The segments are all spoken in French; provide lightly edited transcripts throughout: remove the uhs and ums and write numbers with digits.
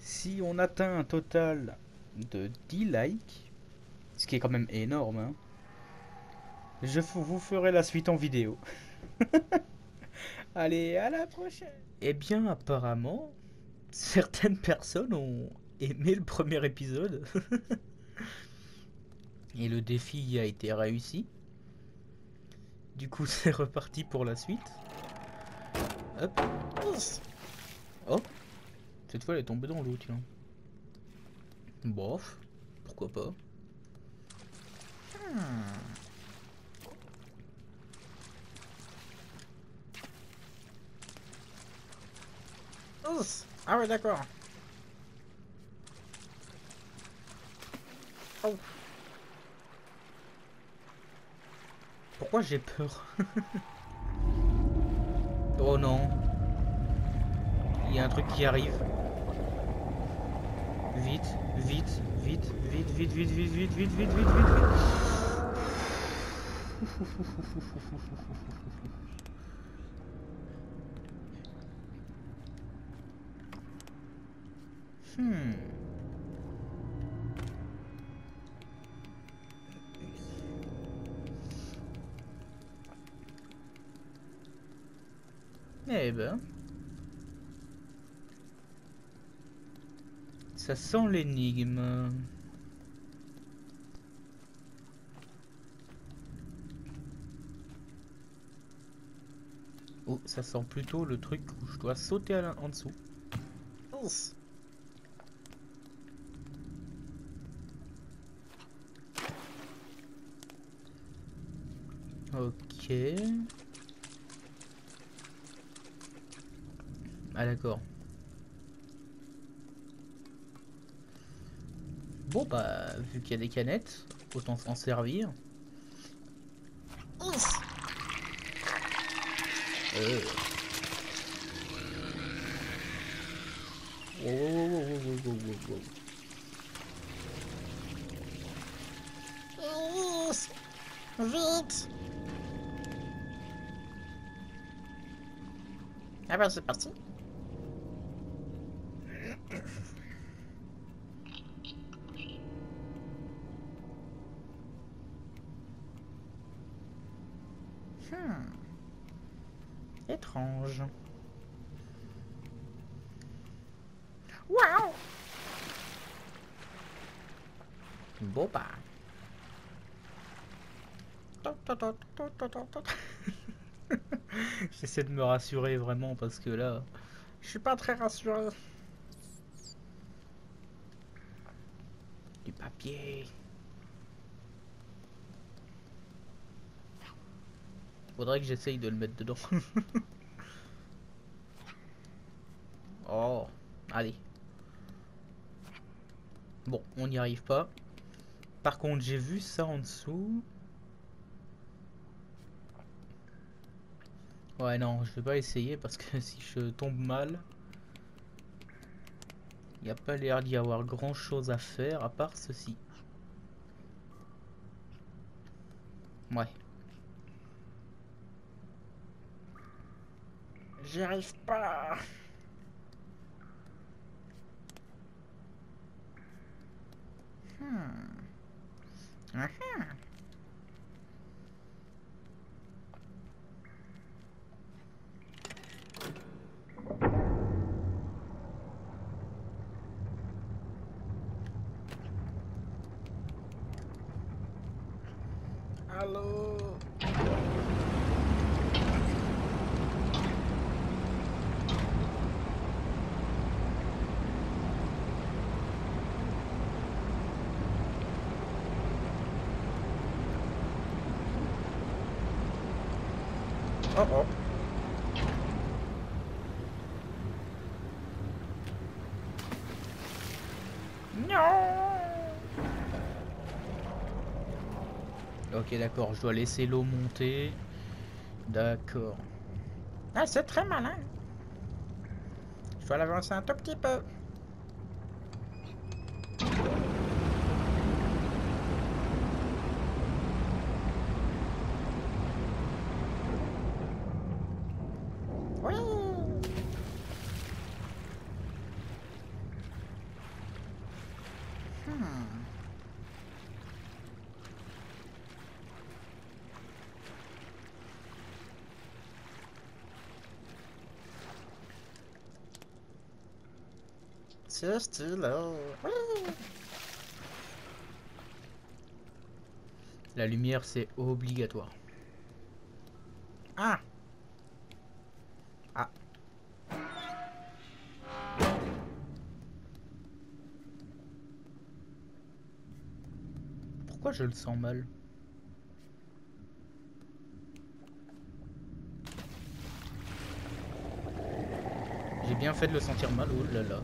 Si on atteint un total de 10 likes, ce qui est quand même énorme, hein, vous ferai la suite en vidéo. Allez, à la prochaine. Eh bien, apparemment, certaines personnes ont aimé le premier épisode et le défi a été réussi. Du coup, c'est reparti pour la suite. Hop. Oh, cette fois elle est tombée dans l'eau, tiens. Bof, pourquoi pas. Ouf. Ah ouais, d'accord. Oh. Pourquoi j'ai peur? Oh non, il y a un truc qui arrive. Vite, vite, vite, vite, vite, vite, vite, vite, vite, vite, vite, vite, Hmm. Eh ben, ça sent l'énigme. Oh, ça sent plutôt le truc où je dois sauter en dessous. Ouf. Ok. Ah d'accord. Bon bah, vu qu'il y a des canettes, autant s'en servir. Ouf. Wow, wow, wow, wow, wow, wow, wow, wow. Yes. Vite. Ah bah c'est parti. Hmm. Étrange. Waouh. Bon bah. J'essaie de me rassurer vraiment parce que là, je suis pas très rassuré. Du papier. Faudrait que j'essaye de le mettre dedans. Oh, allez. Bon, on n'y arrive pas. Par contre, j'ai vu ça en dessous. Ouais, non, je vais pas essayer parce que si je tombe mal, il n'y a pas l'air d'y avoir grand chose à faire à part ceci. Ouais. J'y arrive pas. Hmm. Ah. Allô. Oh oh. Non. Ok, d'accord, je dois laisser l'eau monter. D'accord. Ah, c'est très malin. Je dois l'avancer un tout petit peu. Oui. C'est stylé. La lumière, c'est obligatoire. Ah. Ah. Pourquoi je le sens mal? J'ai bien fait de le sentir mal, oh là là.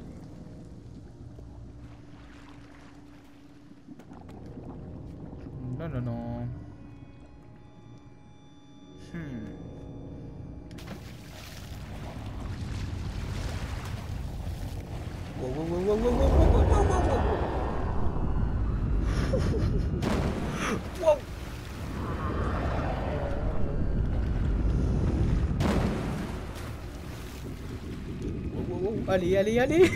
Non, non, non. Wow, wow, wow, wow, wow, wow, wow, wow, wow, wow. Wow, wow, wow. Allez, allez, allez.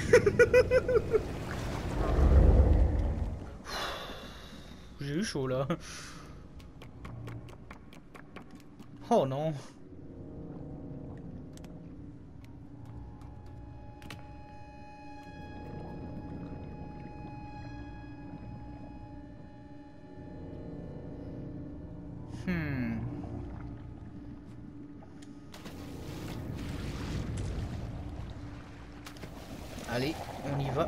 J'ai eu chaud là. Oh non. Allez, on y va.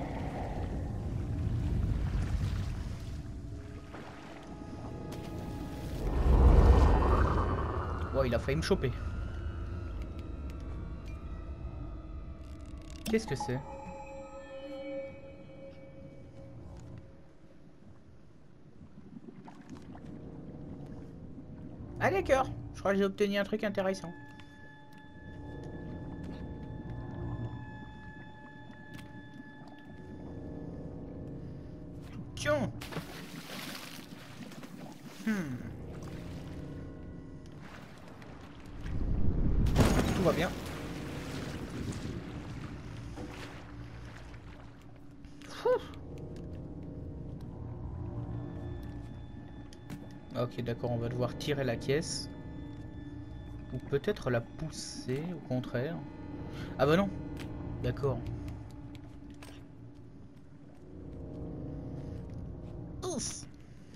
Wow, il a failli me choper. Qu'est-ce que c'est? Ah d'accord, je crois que j'ai obtenu un truc intéressant. Tiens. Tout va bien. Ok, d'accord, on va devoir tirer la caisse. Ou peut-être la pousser, au contraire. Ah bah non. D'accord. Ouf.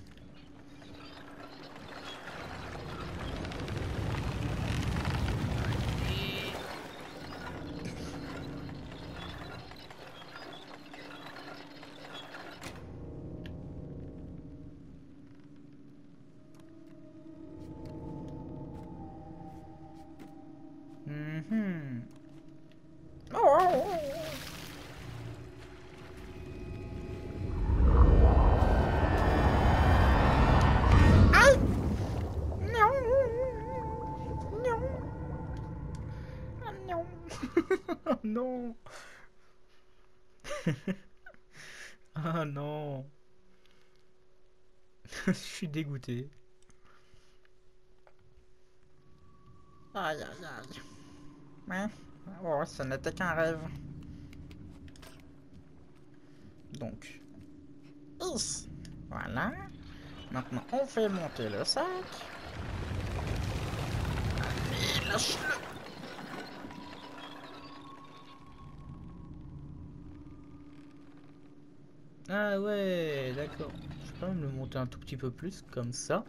Non. Ah non. Je suis dégoûté. Aïe aïe aïe. Ouais. Oh, ça n'était qu'un rêve. Donc. Ici. Voilà. Maintenant, on fait monter le sac. Allez, lâche-le. Ah ouais, d'accord. Je peux même le monter un tout petit peu plus, comme ça.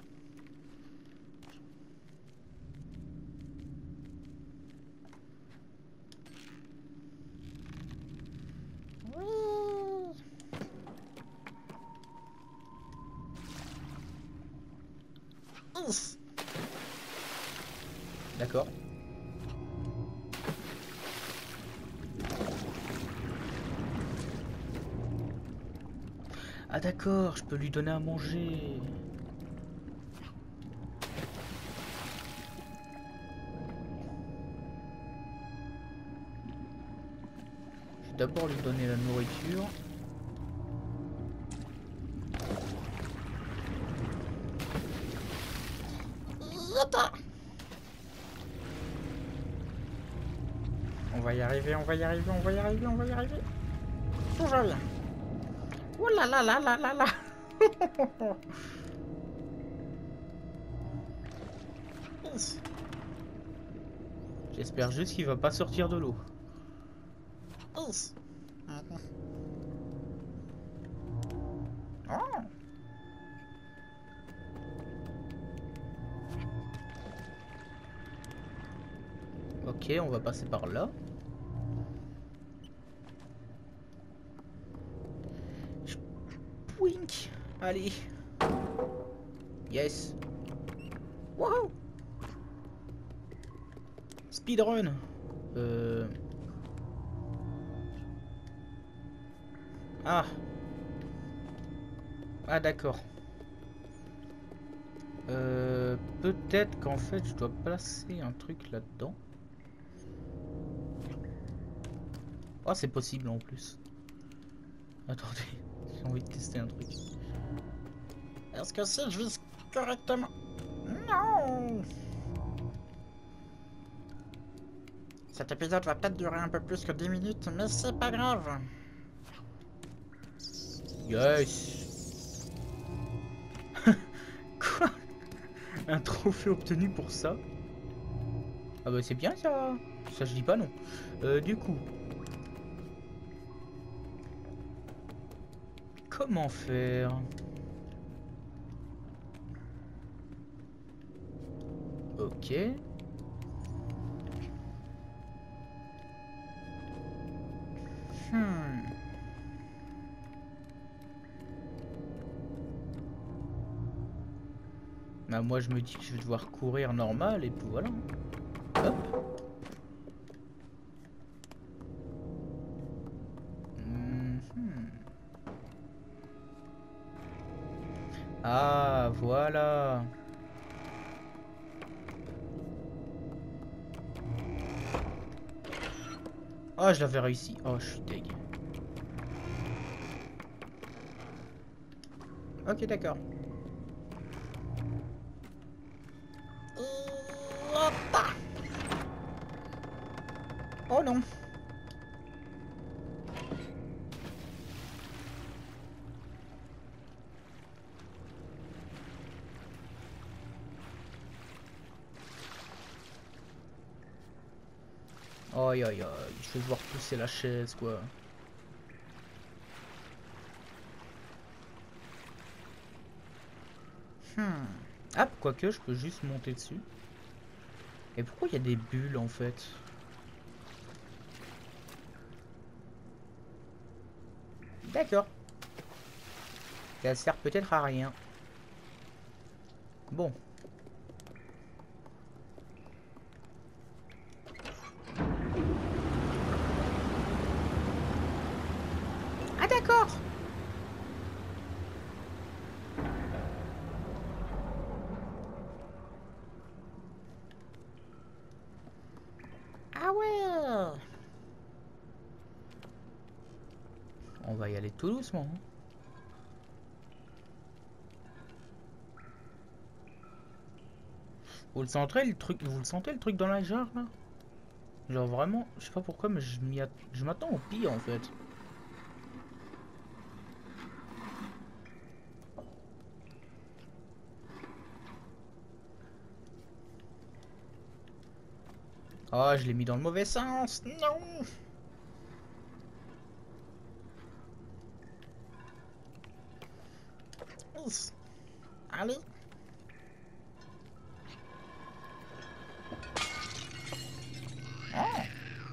D'accord. Ah d'accord, je peux lui donner à manger. Je vais d'abord lui donner la nourriture. On va y arriver, on va y arriver, on va y arriver, on va y arriver. Tout va bien. Oh là là là là là là. J'espère juste qu'il va pas sortir de l'eau. Ok, on va passer par là. Wink. Allez. Yes. Wow. Speedrun. Ah. Ah d'accord. Peut-être qu'en fait je dois placer un truc là-dedans. Oh c'est possible en plus. Attendez, j'ai envie de tester un truc. Est-ce que si je vise correctement? Non. Cet épisode va peut-être durer un peu plus que 10 minutes, mais c'est pas grave. Yes. Quoi? Un trophée obtenu pour ça? Ah bah c'est bien ça. Ça je dis pas non. Du coup. Comment faire? Ok. Bah moi je me dis que je vais devoir courir normal et puis voilà. Hop. Ah voilà. Oh je l'avais réussi. Oh je suis deg. Ok d'accord. Oh non. Aïe aïe aïe, je vais devoir pousser la chaise quoi. Ah, quoique je peux juste monter dessus. Et pourquoi il y a des bulles en fait? D'accord. Ça sert peut-être à rien. Bon. Ah d'accord. Ah ouais. On va y aller tout doucement. Vous le sentez le truc, vous le sentez le truc dans la jarre là? Genre vraiment, je sais pas pourquoi mais je m'attends au pire en fait. Ah, je l'ai mis dans le mauvais sens. Non. Ouf. Allez. Ah.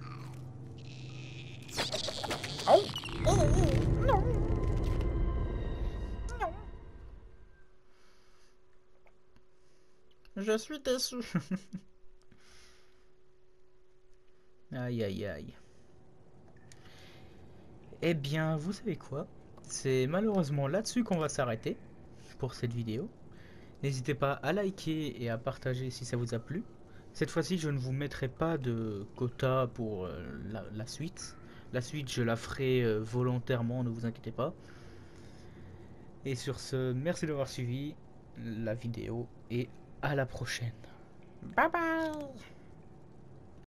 Oh. Oh, oh, non. Non. Je suis déçu. Aïe aïe aïe. Eh bien, vous savez quoi? C'est malheureusement là-dessus qu'on va s'arrêter pour cette vidéo. N'hésitez pas à liker et à partager si ça vous a plu. Cette fois-ci, je ne vous mettrai pas de quota pour la suite. La suite, je la ferai volontairement, ne vous inquiétez pas. Et sur ce, merci d'avoir suivi la vidéo et à la prochaine. Bye bye!